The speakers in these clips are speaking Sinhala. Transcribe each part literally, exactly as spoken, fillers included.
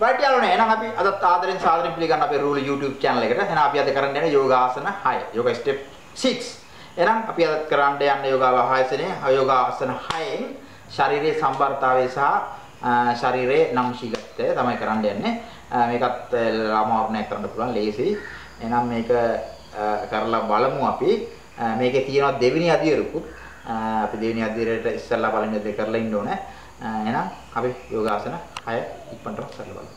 right යාළුවනේ එහෙනම් අපි අදත් ආදරෙන් සාදරෙන් පිළිගන්න අපේ රූල YouTube channel එකට. එහෙනම් අපි අද කරන්න යන්නේ යෝගාසන හය. යෝගා step six. එහෙනම් අපි අද කරන්න යන්නේ යෝගාවාසනේ යෝගාසන හයෙන් ශරීරයේ සම්බරතාවය සහ ශරීරයේ නම් ශීලත්වය තමයි කරන්න යන්නේ. මේකත් ළමාවරණයක් කරන්න පුළුවන් ලේසි. එහෙනම් මේක කරලා බලමු අපි. මේකේ තියෙනවා දෙවෙනි අදියරුකුත්. අපි දෙවෙනි අදියරට ඉස්සෙල්ලා පළවෙනි අදියර කරලා ඉන්න ඕනේ. එහෙනම් අපි යෝගාසන හය ඉක්මනට කරලා බලමු.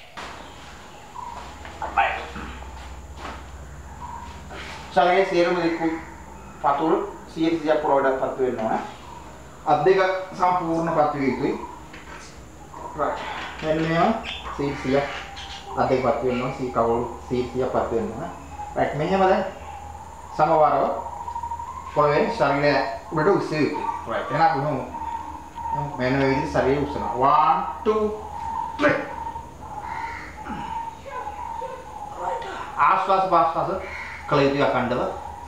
ශරීරයේ සියලුම දික්කු පතුල් සියයට සියයක් පොළොවට පත් වෙන්න ඕන. අත් දෙක සම්පූර්ණ පත් විය යුතුයි. right. මෙන්න මෙයා සියයට සියයක් අත් දෙක පත් වෙන්න ඕන. සී කවුල් සියයට සියයක් පත් වෙන්න ඕන. right. මෙහෙම දැන් සමවරව පොළවේ ශරීරය උඩට උස්සේ යුතුයි. right. එහෙනම් කොහොම මෙන්න මේ විදිහට ශරීරය උස්සනවා. one two three. right. ආශ්වාස ප්‍රශ්වාස කළ යුතුයි අඛණ්ඩව.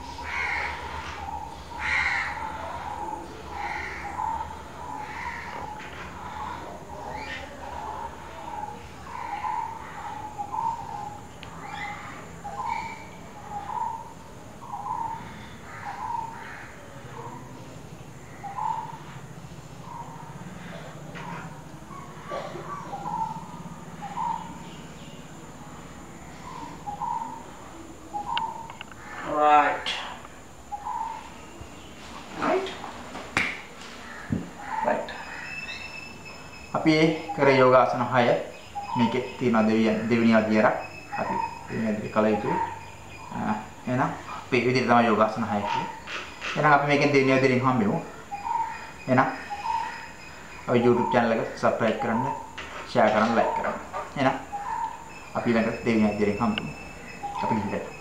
Right. Right. Right. අපි කර යෝගාසන හය මේකේ තියෙන දෙවියන් දෙවෙනි අදියරක් අපි දෙවෙනි අදියර කළ යුතුයි. එහෙනම් අපි විදිහට තමයි යෝගාසන හය කියන්නේ. එහෙනම් අපි මේකෙන් දෙවෙනි අදියරින් හම්බෙමු. එහෙනම් අපේ YouTube channel එක subscribe කරන්න, share කරන්න, like කරන්න. එහෙනම් අපි ළඟ දෙවෙනි අදියරින් හම්බෙමු. අපි ගිහින්